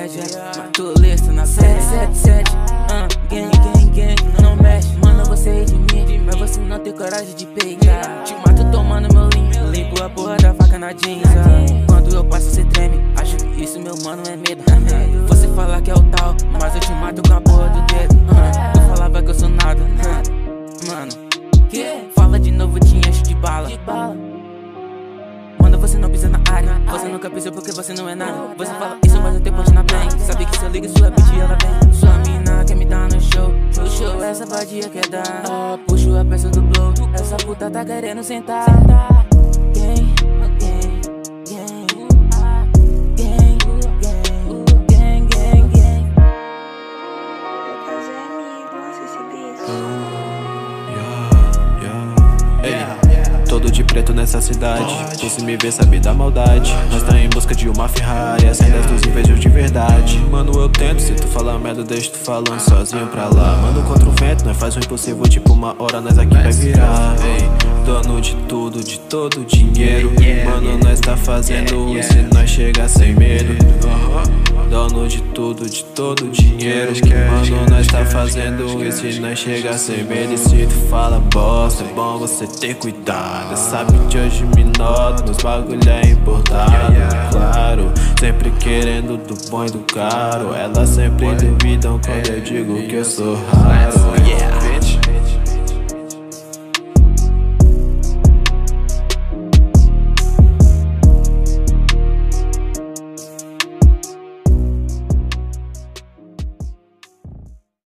pede, matulista na 777. Gang, não mexe. Mano, você é de mim, mas você não tem coragem de pegar. Te mato tomando meu limpo a porra da faca na jeans. Quando eu passo cê treme, acho que isso meu mano é medo. Você fala que é o tal, mas eu te mato com a porra do dedo. Eu falava que eu sou nada, mano. Que? Fala de novo, te encho de bala. Mano, você não pisa na área. Você nunca pisou porque você não é nada. Você fala isso, mas eu tenho ponte na bem. Sabe que se eu ligo sua bitch, ela vem. Sua mina quer me dar no show. No show, essa vadia quer dar. Puxo a peça do blow. Essa puta tá querendo sentar. Gang. Todo de preto nessa cidade, quem se me vê sabe da maldade. Nós tá em busca de uma Ferrari, acende dos invejos de verdade. Mano, eu tento, se tu falar merda, deixa tu falando sozinho pra lá. Mano, contra o vento, nós faz o impossível, tipo uma hora nós aqui vai virar. Dono de tudo, de todo o dinheiro. Mano, nós tá fazendo isso e nós chega sem medo. Dono de tudo, de todo o dinheiro. Mano, nós tá fazendo isso e nós chega sem medo. E se tu fala bosta, é bom você ter cuidado. Sabe que hoje me nota, nos bagulho é importado. Claro, sempre querendo do bom e do caro. Elas sempre duvidam quando eu digo que eu sou raro.